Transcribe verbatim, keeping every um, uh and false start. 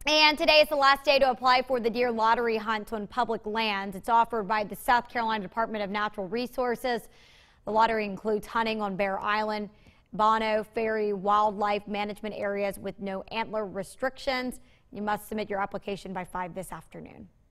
And today is the last day to apply for the deer lottery hunt on public lands. It's offered by the South Carolina Department of Natural Resources. The lottery includes hunting on Bear Island, Bono, Ferry, wildlife management areas with no antler restrictions. You must submit your application by five this afternoon.